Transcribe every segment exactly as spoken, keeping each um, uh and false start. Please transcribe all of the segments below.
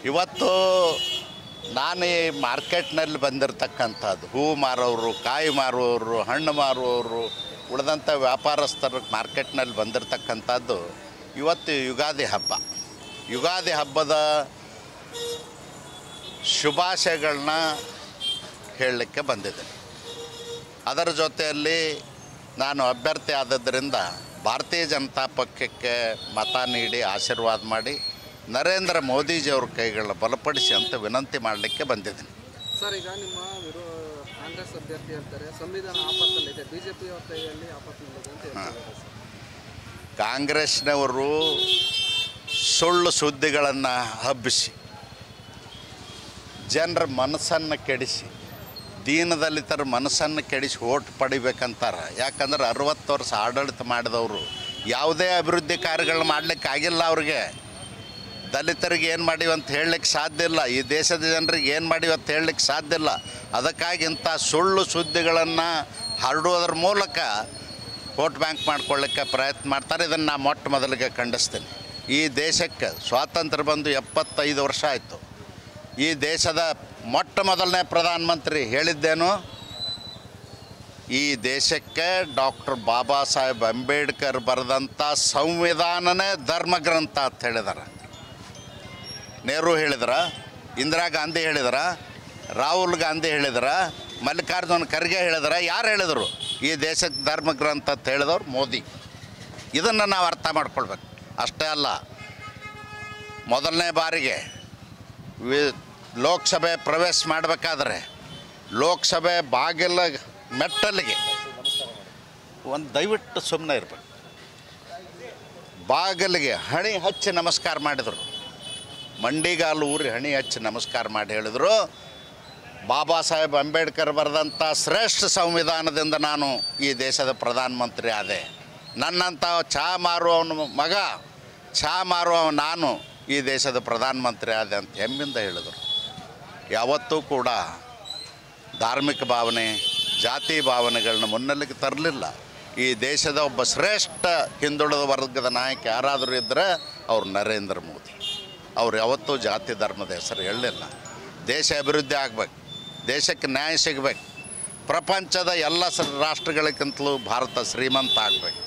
ಇವತ್ತು ನಾನು ಈ ಮಾರ್ಕೆಟ್ನಲ್ಲಿ ಬಂದಿರತಕ್ಕಂಥದ್ದು ಹೂ ಮಾರೋರು, ಕಾಯಿ ಮಾರುವವರು, ಹಣ್ಣು ಮಾರುವವರು, ಉಳಿದಂಥ ವ್ಯಾಪಾರಸ್ಥರು ಮಾರ್ಕೆಟ್ನಲ್ಲಿ ಬಂದಿರತಕ್ಕಂಥದ್ದು ಇವತ್ತು ಯುಗಾದಿ ಹಬ್ಬ. ಯುಗಾದಿ ಹಬ್ಬದ ಶುಭಾಶಯಗಳನ್ನ ಹೇಳಲಿಕ್ಕೆ ಬಂದಿದ್ದೇನೆ. ಅದರ ಜೊತೆಯಲ್ಲಿ ನಾನು ಅಭ್ಯರ್ಥಿ ಆದದ್ದರಿಂದ ಭಾರತೀಯ ಜನತಾ ಪಕ್ಷಕ್ಕೆ ಮತ ನೀಡಿ ಆಶೀರ್ವಾದ ಮಾಡಿ ನರೇಂದ್ರ ಮೋದಿಜಿಯವ್ರ ಕೈಗಳನ್ನ ಬಲಪಡಿಸಿ ಅಂತ ವಿನಂತಿ ಮಾಡಲಿಕ್ಕೆ ಬಂದಿದ್ದೀನಿ. ಸರ್, ಈಗ ನಿಮ್ಮ ವಿರೋ ಕಾಂಗ್ರೆಸ್ ಅಭ್ಯರ್ಥಿ ಹೇಳ್ತಾರೆ ಸಂವಿಧಾನ ಆಪತ್ತಲ್ಲಿದೆ, ಬಿ ಜೆ ಪಿ ಅವ್ರ ಕೈಯಲ್ಲಿ ಆಪತ್ತಿನಲ್ಲಿದೆ ಅಂತ ಹೇಳ್ತಾರೆ. ಕಾಂಗ್ರೆಸ್ನವರು ಸುಳ್ಳು ಸುದ್ದಿಗಳನ್ನು ಹಬ್ಬಿಸಿ ಜನರ ಮನಸ್ಸನ್ನು ಕೆಡಿಸಿ ದೀನದಲಿತರ ಮನಸ್ಸನ್ನು ಕೆಡಿಸಿ ಓಟ್ ಪಡಿಬೇಕಂತಾರೆ. ಯಾಕಂದ್ರೆ ಅರವತ್ತು ವರ್ಷ ಆಡಳಿತ ಮಾಡಿದವರು ಯಾವುದೇ ಅಭಿವೃದ್ಧಿ ಕಾರ್ಯಗಳನ್ನ ಮಾಡಲಿಕ್ಕಾಗಿಲ್ಲ. ಅವ್ರಿಗೆ ದಲಿತರಿಗೆ ಏನು ಮಾಡಿವಿ ಅಂತ ಹೇಳಲಿಕ್ಕೆ ಸಾಧ್ಯ ಇಲ್ಲ. ಈ ದೇಶದ ಜನರಿಗೆ ಏನು ಮಾಡಿವಿ ಅಂತ ಹೇಳಲಿಕ್ಕೆ ಸಾಧ್ಯ ಇಲ್ಲ. ಅದಕ್ಕಾಗಿ ಇಂಥ ಸುಳ್ಳು ಸುದ್ದಿಗಳನ್ನು ಹರಡುವುದರ ಮೂಲಕ ವೋಟ್ ಬ್ಯಾಂಕ್ ಮಾಡ್ಕೊಳ್ಳಿಕ್ಕೆ ಪ್ರಯತ್ನ ಮಾಡ್ತಾರೆ. ಇದನ್ನು ನಾನು ಮೊಟ್ಟ ಮೊದಲಿಗೆ ಖಂಡಿಸ್ತೀನಿ. ಈ ದೇಶಕ್ಕೆ ಸ್ವಾತಂತ್ರ್ಯ ಬಂದು ಎಪ್ಪತ್ತೈದು ವರ್ಷ ಆಯಿತು. ಈ ದೇಶದ ಮೊಟ್ಟ ಮೊದಲನೇ ಪ್ರಧಾನಮಂತ್ರಿ ಹೇಳಿದ್ದೇನು, ಈ ದೇಶಕ್ಕೆ ಡಾಕ್ಟರ್ ಬಾಬಾ ಸಾಹೇಬ್ ಅಂಬೇಡ್ಕರ್ ಬರೆದಂಥ ಸಂವಿಧಾನನೇ ಧರ್ಮಗ್ರಂಥ ಅಂತ ಹೇಳಿದಾರೆ. ನೆಹರು ಹೇಳಿದ್ರ, ಇಂದಿರಾ ಗಾಂಧಿ ಹೇಳಿದ್ರ, ರಾಹುಲ್ ಗಾಂಧಿ ಹೇಳಿದ್ರ, ಮಲ್ಲಿಕಾರ್ಜುನ ಖರ್ಗೆ ಹೇಳಿದ್ರ, ಯಾರು ಹೇಳಿದರು ಈ ದೇಶಕ್ಕೆ ಧರ್ಮಗ್ರಂಥ ಅಂತ ಹೇಳಿದವ್ರು? ಮೋದಿ. ಇದನ್ನು ನಾವು ಅರ್ಥ ಮಾಡ್ಕೊಳ್ಬೇಕು. ಅಷ್ಟೇ ಅಲ್ಲ, ಮೊದಲನೇ ಬಾರಿಗೆ ವಿ ಲೋಕಸಭೆ ಪ್ರವೇಶ ಮಾಡಬೇಕಾದ್ರೆ ಲೋಕಸಭೆ ಬಾಗಿಲ ಮೆಟ್ಟಲಿಗೆ ಒಂದು ದಯವಿಟ್ಟು ಸುಮ್ಮನೆ ಇರಬೇಕು, ಬಾಗಿಲಿಗೆ ಹಣಿ ಹಚ್ಚಿ ನಮಸ್ಕಾರ ಮಾಡಿದರು. ಮಂಡಿಗಾಲು ಊರಿ ಹಣಿ ಹಚ್ಚಿ ನಮಸ್ಕಾರ ಮಾಡಿ ಹೇಳಿದರು, ಬಾಬಾ ಸಾಹೇಬ್ ಅಂಬೇಡ್ಕರ್ ಬರೆದಂಥ ಶ್ರೇಷ್ಠ ಸಂವಿಧಾನದಿಂದ ನಾನು ಈ ದೇಶದ ಪ್ರಧಾನಮಂತ್ರಿ ಆದೆ. ನನ್ನಂಥ ಚಹಾ ಮಾರುವವನ ಮಗ, ಚಹಾ ಮಾರುವ ನಾನು ಈ ದೇಶದ ಪ್ರಧಾನಮಂತ್ರಿ ಆದೆ ಅಂತ ಹೆಮ್ಮಿಂದ ಹೇಳಿದರು. ಯಾವತ್ತೂ ಕೂಡ ಧಾರ್ಮಿಕ ಭಾವನೆ, ಜಾತಿ ಭಾವನೆಗಳನ್ನ ಮುನ್ನೆಲೆಗೆ ತರಲಿಲ್ಲ. ಈ ದೇಶದ ಒಬ್ಬ ಶ್ರೇಷ್ಠ ಹಿಂದುಳಿದ ವರ್ಗದ ನಾಯಕ ಯಾರಾದರೂ ಇದ್ದರೆ ಅವ್ರು ನರೇಂದ್ರ ಮೋದಿ. ಅವ್ರು ಯಾವತ್ತೂ ಜಾತಿ ಧರ್ಮದ ಹೆಸರು ಹೇಳಲಿಲ್ಲ. ದೇಶ ಅಭಿವೃದ್ಧಿ ಆಗಬೇಕು, ದೇಶಕ್ಕೆ ನ್ಯಾಯ ಸಿಗಬೇಕು, ಪ್ರಪಂಚದ ಎಲ್ಲ ರಾಷ್ಟ್ರಗಳಿಗಿಂತಲೂ ಭಾರತ ಶ್ರೀಮಂತ ಆಗಬೇಕು,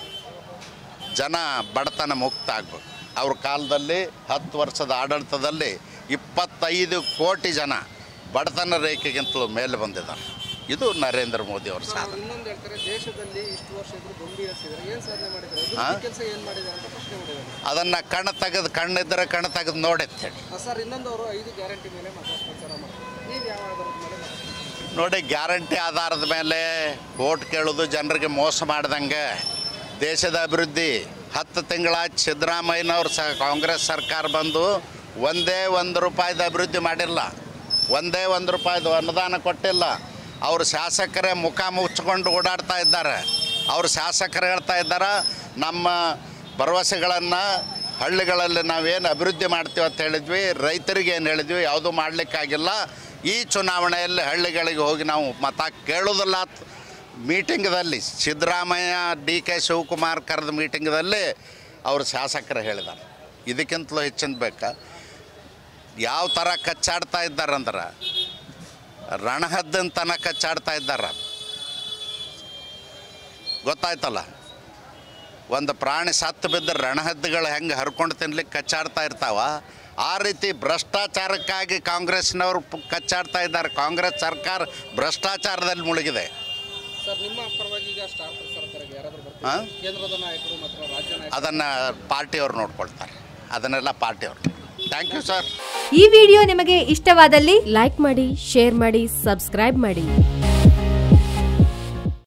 ಜನ ಬಡತನ ಮುಕ್ತ ಆಗಬೇಕು. ಅವ್ರ ಕಾಲದಲ್ಲಿ ಹತ್ತು ವರ್ಷದ ಆಡಳಿತದಲ್ಲಿ ಇಪ್ಪತ್ತೈದು ಕೋಟಿ ಜನ ಬಡತನ ರೇಖೆಗಿಂತಲೂ ಮೇಲೆ ಬಂದಿದ್ದಾರೆ. ಇದು ನರೇಂದ್ರ ಮೋದಿ ಅವರ ಸಾಧನೆ. ಇನ್ನೊಂದು ಹೇಳ್ತಾರೆ, ದೇಶದಲ್ಲಿ ಇಷ್ಟು ವರ್ಷ ಇದ್ರು ಗೊಂಬಿ ಹರಿಸಿದ್ದಾರೆ, ಏನು ಸಾಧನೆ ಮಾಡಿದ್ದಾರೆ, ಕೆಲಸ ಏನು ಮಾಡಿದ್ದಾರೆ ಅಂತ ಪ್ರಶ್ನೆ ಮಾಡಿದ್ದಾರೆ. ಅದನ್ನು ಕಣ್ಣು ತೆಗೆದು ಕಣ್ಣಿದ್ದರೆ ಕಣ್ಣು ತೆಗೆದು ನೋಡಿತ್ತು ಹೇಳಿ. ಸರ್, ಇನ್ನೊಂದು ಅವರು ಐದು ಗ್ಯಾರಂಟಿ ಮೇಲೆ ಪ್ರಚಾರ ಮಾಡ್ತಾರೆ, ನೀವು ಯಾವ ಆಧಾರದ ಮೇಲೆ? ನೋಡಿ, ಗ್ಯಾರಂಟಿ ಆಧಾರದ ಮೇಲೆ ವೋಟ್ ಕೇಳೋದು ಜನರಿಗೆ ಮೋಸ ಮಾಡ್ದಂಗೆ. ದೇಶದ ಅಭಿವೃದ್ಧಿ ಹತ್ತು ತಿಂಗಳಾಯ್ತು ಸಿದ್ದರಾಮಯ್ಯನವ್ರು ಸ ಕಾಂಗ್ರೆಸ್ ಸರ್ಕಾರ ಬಂದು ಒಂದೇ ಒಂದು ರೂಪಾಯಿದ ಅಭಿವೃದ್ಧಿ ಮಾಡಿಲ್ಲ, ಒಂದೇ ಒಂದು ರೂಪಾಯಿದು ಅನುದಾನ ಕೊಟ್ಟಿಲ್ಲ. ಅವರು ಶಾಸಕರೇ ಮುಖ ಮುಚ್ಕೊಂಡು ಓಡಾಡ್ತಾ ಇದ್ದಾರೆ. ಅವರು ಶಾಸಕರು ಹೇಳ್ತಾ ಇದ್ದಾರೆ, ನಮ್ಮ ಭರವಸೆಗಳನ್ನು ಹಳ್ಳಿಗಳಲ್ಲಿ ನಾವೇನು ಅಭಿವೃದ್ಧಿ ಮಾಡ್ತೀವಿ ಅಂತ ಹೇಳಿದ್ವಿ, ರೈತರಿಗೆ ಏನು ಹೇಳಿದ್ವಿ, ಯಾವುದೂ ಮಾಡಲಿಕ್ಕಾಗಿಲ್ಲ. ಈ ಚುನಾವಣೆಯಲ್ಲಿ ಹಳ್ಳಿಗಳಿಗೆ ಹೋಗಿ ನಾವು ಮತ ಕೇಳೋದಿಲ್ಲ. ಮೀಟಿಂಗ್ದಲ್ಲಿ ಸಿದ್ದರಾಮಯ್ಯ ಡಿ ಕೆ ಶಿವಕುಮಾರ್ ಕರೆದ ಮೀಟಿಂಗ್ದಲ್ಲಿ ಅವರು ಶಾಸಕರು ಹೇಳಿದ್ದಾರೆ. ಇದಕ್ಕಿಂತಲೂ ಹೆಚ್ಚಿನ ಬೇಕಾ? ಯಾವ ಥರ ಕಚ್ಚಾಡ್ತಾ ಇದ್ದಾರಂದ್ರೆ ರಣಹದ್ದಿನ ತನಕ ಕಚ್ಚಾಡ್ತಾ ಇದ್ದಾರೆ. ಗೊತ್ತಾಯ್ತಲ್ಲ, ಒಂದು ಪ್ರಾಣಿ ಸತ್ತು ಬಿದ್ದರೆ ರಣಹದ್ದುಗಳು ಹೆಂಗೆ ಹರ್ಕೊಂಡು ತಿನ್ಲಿಕ್ಕೆ ಕಚ್ಚಾಡ್ತಾ ಇರ್ತಾವ, ಆ ರೀತಿ ಭ್ರಷ್ಟಾಚಾರಕ್ಕಾಗಿ ಕಾಂಗ್ರೆಸ್ನವರು ಕಚ್ಚಾಡ್ತಾ ಇದ್ದಾರೆ. ಕಾಂಗ್ರೆಸ್ ಸರ್ಕಾರ ಭ್ರಷ್ಟಾಚಾರದಲ್ಲಿ ಮುಳುಗಿದೆ. ಸರ್, ನಿಮ್ಮ ಪರವಾಗಿ ಈಗ ಸ್ಟಾರ್ ಪ್ರಚಾರಕರಿಗೆ ಯಾರಾದರೂ ಬರ್ತಾರೆ, ಕೇಂದ್ರದ ನಾಯಕರು ಮತ್ತು ರಾಜ್ಯ ನಾಯಕರು? ಅದನ್ನು ಪಾರ್ಟಿಯವ್ರು ನೋಡ್ಕೊಳ್ತಾರೆ, ಅದನ್ನೆಲ್ಲ ಪಾರ್ಟಿಯವ್ರು. Thank you sir. ಈ ವಿಡಿಯೋ ನಿಮಗೆ ಇಷ್ಟವಾದಲ್ಲಿ ಲೈಕ್ ಮಾಡಿ, ಶೇರ್ ಮಾಡಿ, ಸಬ್ಸ್ಕ್ರೈಬ್ ಮಾಡಿ.